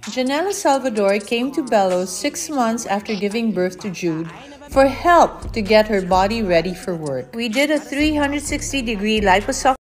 Janella Salvador came to Belo 6 months after giving birth to Jude for help to get her body ready for work. We did a 360-degree liposuction